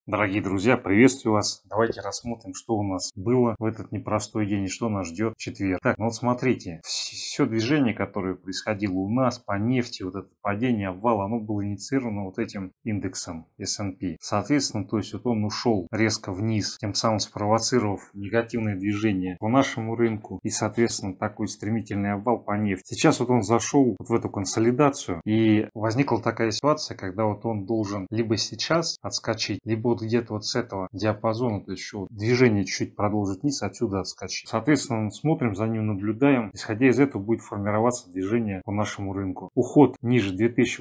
Дорогие друзья, приветствую вас. Давайте рассмотрим, что у нас было в этот непростой день и что нас ждет в четверг. Так, ну вот смотрите, все движение, которое происходило у нас по нефти, вот это падение, обвал, оно было инициировано вот этим индексом S&P. Соответственно, то есть вот он ушел резко вниз, тем самым спровоцировав негативное движение по нашему рынку и, соответственно, такой стремительный обвал по нефти. Сейчас вот он зашел вот в эту консолидацию и возникла такая ситуация, когда вот он должен либо сейчас отскочить, либо вот где-то вот с этого диапазона, то есть еще движение чуть-чуть продолжить вниз, отсюда отскочить. Соответственно, смотрим за ним, наблюдаем. Исходя из этого будет формироваться движение по нашему рынку. Уход ниже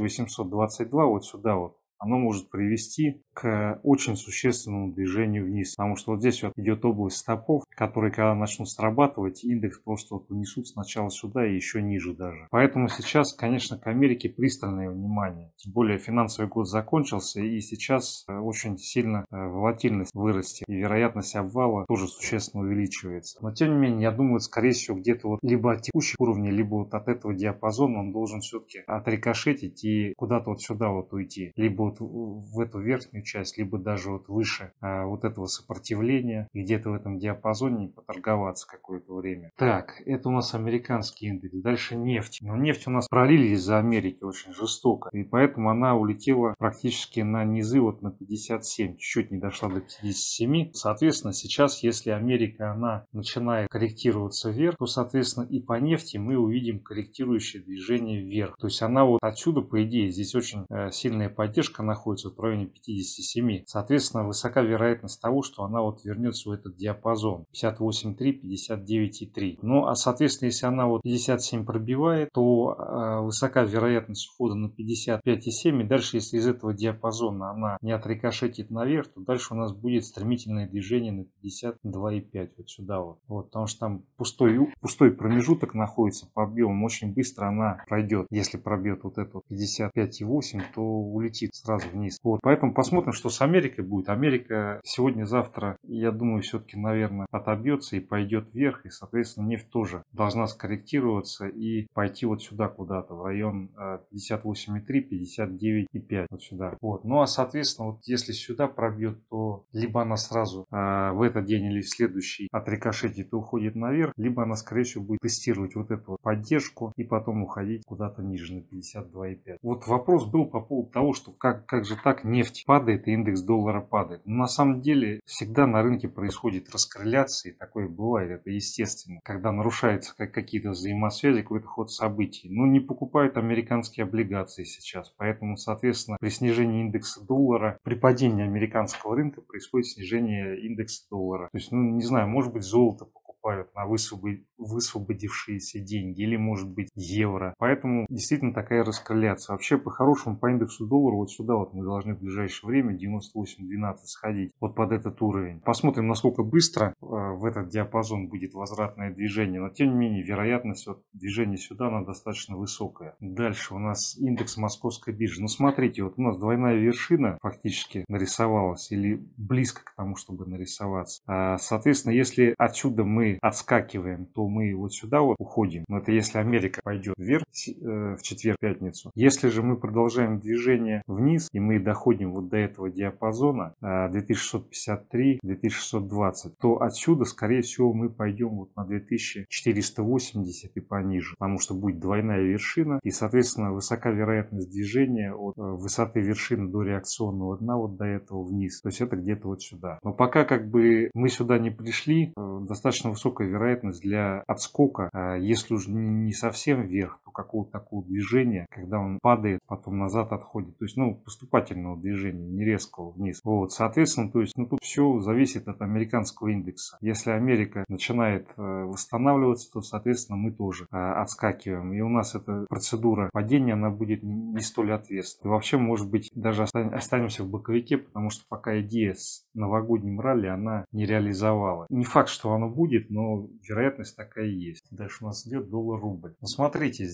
2822, вот сюда вот, оно может привести к очень существенному движению вниз. Потому что вот здесь вот идет область стопов, которые, когда начнут срабатывать, индекс просто вот унесут сначала сюда и еще ниже даже. Поэтому сейчас, конечно, к Америке пристальное внимание. Тем более финансовый год закончился, и сейчас очень сильно волатильность вырастет. И вероятность обвала тоже существенно увеличивается. Но тем не менее, я думаю, скорее всего, где-то вот либо от текущих уровней, либо вот от этого диапазона он должен все-таки отрикошетить и куда-то вот сюда вот уйти. Либо вот в эту верхнюю часть, либо даже вот выше вот этого сопротивления, где-то в этом диапазоне поторговаться какое-то время. Так, это у нас американский индекс. Дальше нефть. Но нефть у нас пролили из-за Америки очень жестоко, и поэтому она улетела практически на низы вот на 57, чуть-чуть не дошла до 57. Соответственно, сейчас, если Америка, она начинает корректироваться вверх, то, соответственно, и по нефти мы увидим корректирующее движение вверх. То есть она вот отсюда, по идее, здесь очень сильная поддержка находится в районе 57. Соответственно, высока вероятность того, что она вот вернется в этот диапазон 58.3, 59.3. Ну, а соответственно, если она вот 57 пробивает, то высока вероятность ухода на 55.7. И дальше, если из этого диапазона она не отрикошетит наверх, то дальше у нас будет стремительное движение на 52.5. Вот сюда вот. Потому что там пустой промежуток находится по объему. Очень быстро она пройдет. Если пробьет вот эту 55.8, то улетит сразу вниз. Поэтому посмотрим, что с Америкой будет. Америка сегодня-завтра, я думаю, все-таки, наверное, отобьется и пойдет вверх. И, соответственно, нефть тоже должна скорректироваться и пойти вот сюда куда-то, в район 58.3, 59.5. Вот сюда. Ну, а, соответственно, вот если сюда пробьет, то либо она сразу в этот день или в следующий отрикошетит и уходит наверх, либо она, скорее всего, будет тестировать вот эту поддержку и потом уходить куда-то ниже, на 52.5. Вот вопрос был по поводу того, что как же так нефть падает и индекс доллара падает. Но на самом деле всегда на рынке происходит раскорреляция, и такое бывает, это естественно, когда нарушаются какие-то взаимосвязи, какой-то ход событий. Но не покупают американские облигации сейчас, поэтому, соответственно, при снижении индекса доллара, при падении американского рынка происходит снижение индекса доллара. То есть, не знаю, может быть, золото покупают на высвободившиеся деньги, или может быть евро. Поэтому действительно такая раскорреляция. Вообще по-хорошему по индексу доллара вот сюда вот мы должны в ближайшее время 98.12 сходить вот под этот уровень. Посмотрим, насколько быстро в этот диапазон будет возвратное движение. Но тем не менее вероятность вот движения сюда она достаточно высокая. Дальше у нас индекс московской биржи. Ну смотрите, вот у нас двойная вершина фактически нарисовалась или близко к тому, чтобы нарисоваться. Соответственно, если отсюда мы отскакиваем, то мы вот сюда вот уходим. Но это если Америка пойдет вверх в четверг-пятницу. Если же мы продолжаем движение вниз и мы доходим вот до этого диапазона 2653-2620, то отсюда, скорее всего, мы пойдем вот на 2480 и пониже, потому что будет двойная вершина и, соответственно, высока вероятность движения от высоты вершины до реакционного дна вот до этого вниз. То есть это где-то вот сюда. Но пока как бы мы сюда не пришли, достаточно высокая вероятность для отскока, если уже не совсем вверх, то какого-то такого движения, когда он падает, потом назад отходит. То есть, поступательного движения, не резкого вниз. Соответственно, то есть, тут все зависит от американского индекса. Если Америка начинает восстанавливаться, то, соответственно, мы тоже отскакиваем. И у нас эта процедура падения, она будет не столь ответственной. И вообще, может быть, даже останемся в боковике, потому что пока идея с новогодним ралли, она не реализовала. Не факт, что оно будет, но вероятность такая есть. Дальше у нас идет доллар-рубль. Смотрите,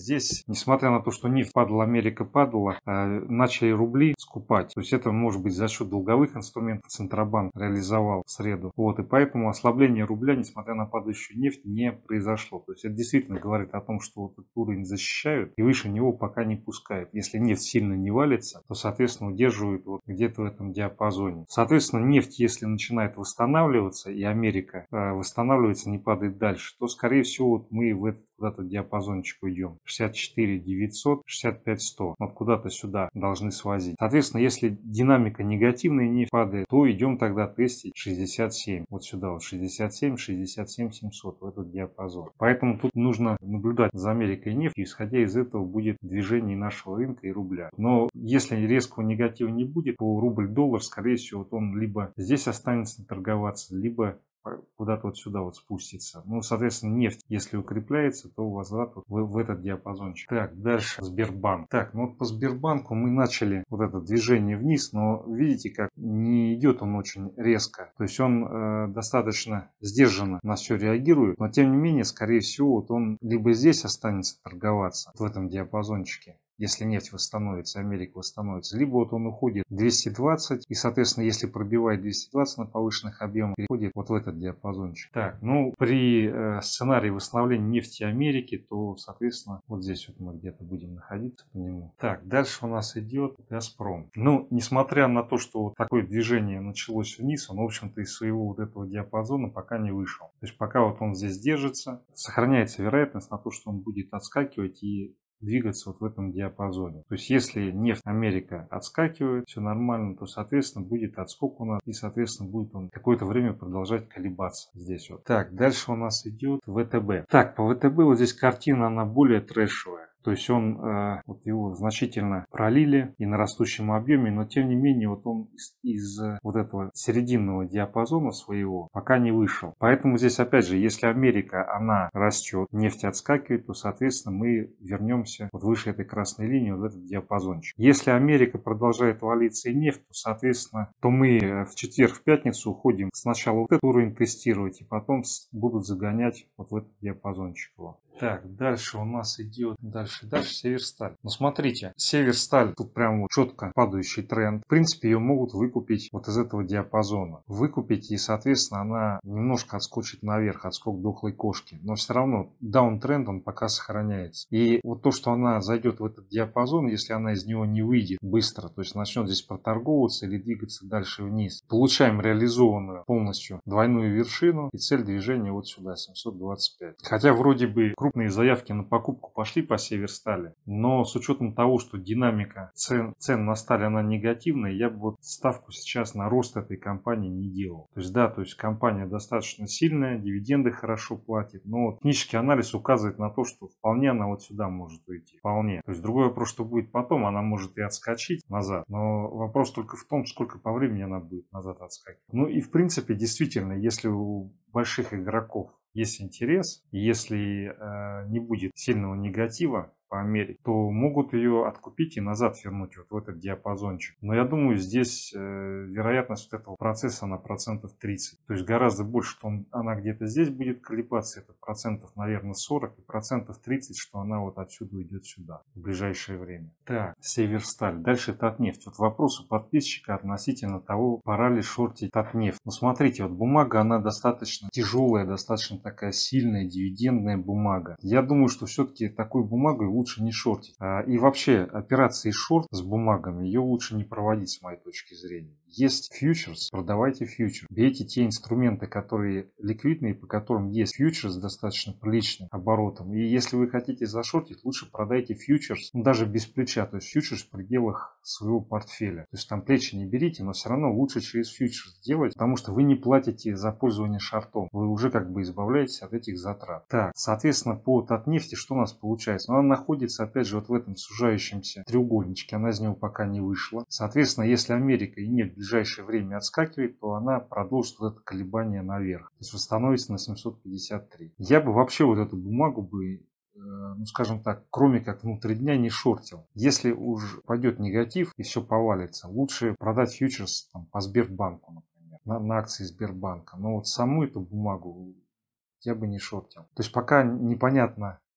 здесь, несмотря на то, что нефть падала, Америка падала, начали рубли скупать. То есть это может быть за счет долговых инструментов Центробанк реализовал в среду. Вот, и поэтому ослабление рубля, несмотря на падающую нефть, не произошло. То есть это действительно говорит о том, что вот этот уровень защищают и выше него пока не пускают. Если нефть сильно не валится, то, соответственно, удерживают вот где-то в этом диапазоне. Соответственно, нефть, если начинает восстанавливаться, и Америка восстанавливается, не падает дальше, то, скорее всего, вот мы в этот диапазончик уйдем. 64 900, 65 100. Вот куда-то сюда должны свозить. Соответственно, если динамика негативная не падает, то идем тогда тестить 67. Вот сюда вот 67, 67 700 в этот диапазон. Поэтому тут нужно наблюдать за Америкой и нефтью. Исходя из этого будет движение нашего рынка и рубля. Но если резкого негатива не будет, то рубль-доллар, скорее всего, вот он либо здесь останется торговаться, либо куда-то вот сюда вот спустится. Ну, соответственно, нефть, если укрепляется, то возврат вот в этот диапазончик. Так, дальше Сбербанк. Так, ну вот по Сбербанку мы начали вот это движение вниз, но видите, как не идет он очень резко. То есть он достаточно сдержанно на все реагирует, но тем не менее, скорее всего, вот он либо здесь останется торговаться, в этом диапазончике, если нефть восстановится, Америка восстановится, либо вот он уходит 220, и, соответственно, если пробивает 220 на повышенных объемах, переходит вот в этот диапазончик. Так, ну, при сценарии восстановления нефти Америки, то, соответственно, вот здесь вот мы где-то будем находиться по нему. Так, дальше у нас идет Газпром. Ну, несмотря на то, что вот такое движение началось вниз, он, в общем-то, из своего вот этого диапазона пока не вышел. То есть, пока вот он здесь держится, сохраняется вероятность на то, что он будет отскакивать и двигаться вот в этом диапазоне. То есть, если нефть Америка отскакивает, все нормально, то, соответственно, будет отскок у нас, и, соответственно, будет он какое-то время продолжать колебаться здесь вот. Так, дальше у нас идет ВТБ. Так, по ВТБ вот здесь картина, она более трэшевая. То есть он, вот его значительно пролили и на растущем объеме, но тем не менее вот он из вот этого серединного диапазона своего пока не вышел. Поэтому здесь опять же, если Америка, она растет, нефть отскакивает, то соответственно мы вернемся вот выше этой красной линии, вот в этот диапазончик. Если Америка продолжает валиться и нефть, то соответственно, то мы в четверг, в пятницу уходим сначала вот этот уровень тестировать, и потом будут загонять вот в этот диапазончик его. Так, дальше у нас идет, дальше Северсталь. Ну, смотрите, Северсталь, тут прям вот четко падающий тренд. В принципе, ее могут выкупить вот из этого диапазона. Выкупить, и, соответственно, она немножко отскочит наверх, отскок дохлой кошки. Но все равно даунтренд, он пока сохраняется. И вот то, что она зайдет в этот диапазон, если она из него не выйдет быстро, то есть начнет здесь проторговываться или двигаться дальше вниз, получаем реализованную полностью двойную вершину и цель движения вот сюда, 725. Хотя вроде бы крупные заявки на покупку пошли по Северстали, но с учетом того, что динамика цен на сталь она негативная, я бы вот ставку сейчас на рост этой компании не делал. То есть да, то есть компания достаточно сильная, дивиденды хорошо платит, но вот технический анализ указывает на то, что вполне она вот сюда может уйти. Вполне. То есть другой вопрос, что будет потом, она может и отскочить назад, но вопрос только в том, сколько по времени она будет назад отскакивать. Ну и в принципе, действительно, если у больших игроков есть интерес, если не будет сильного негатива по Америке, то могут ее откупить и назад вернуть вот в этот диапазончик. Но я думаю, здесь вероятность вот этого процесса на процентов 30. То есть гораздо больше, что она где-то здесь будет колебаться, это процентов, наверное, 40, и процентов 30, что она вот отсюда уйдет сюда в ближайшее время. Так, Северсталь. Дальше Татнефть. Вот вопрос у подписчика относительно того, пора ли шортить Татнефть. Ну, смотрите, вот бумага, она достаточно тяжелая, достаточно такая сильная, дивидендная бумага. Я думаю, что все-таки такой бумагой лучше не шортить. И вообще, операции шорт с бумагами, ее лучше не проводить, с моей точки зрения. Есть фьючерс, продавайте фьючерс. Берите те инструменты, которые ликвидные, по которым есть фьючерс с достаточно приличным оборотом. И если вы хотите зашортить, лучше продайте фьючерс, ну, даже без плеча, то есть фьючерс в пределах своего портфеля. То есть там плечи не берите, но все равно лучше через фьючерс делать, потому что вы не платите за пользование шортом. Вы уже как бы избавляетесь от этих затрат. Так, соответственно, по Татнефти что у нас получается? Ну, она находится, опять же, вот в этом сужающемся треугольничке. Она из него пока не вышла. Соответственно, если Америка и нефть в ближайшее время отскакивает, то она продолжит вот это колебание наверх. То есть восстановится на 753. Я бы вообще вот эту бумагу бы, ну скажем так, кроме как внутри дня, не шортил. Если уж пойдет негатив и все повалится, лучше продать фьючерс там, по Сбербанку, например, на акции Сбербанка. Но вот саму эту бумагу я бы не шортил. То есть пока непонятно,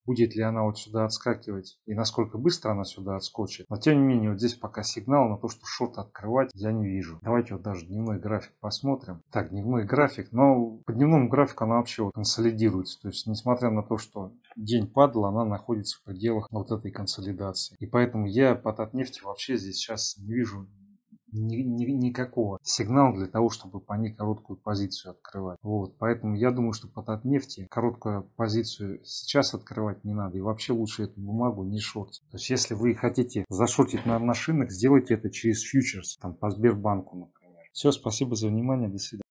будет ли она вот сюда отскакивать и насколько быстро она сюда отскочит. Но тем не менее, вот здесь пока сигнал на то, что шорт открывать, я не вижу. Давайте вот даже дневной график посмотрим. Так, дневной график, но по дневному графику она вообще вот консолидируется. То есть, несмотря на то, что день падал, она находится в пределах вот этой консолидации. И поэтому я по Татнефти вообще здесь сейчас не вижу никакого сигнала для того, чтобы по ней короткую позицию открывать. Вот, поэтому я думаю, что по Татнефти короткую позицию сейчас открывать не надо. И вообще лучше эту бумагу не шортить. То есть, если вы хотите зашортить на шинах, сделайте это через фьючерс, там по Сбербанку, например. Все, спасибо за внимание, до свидания.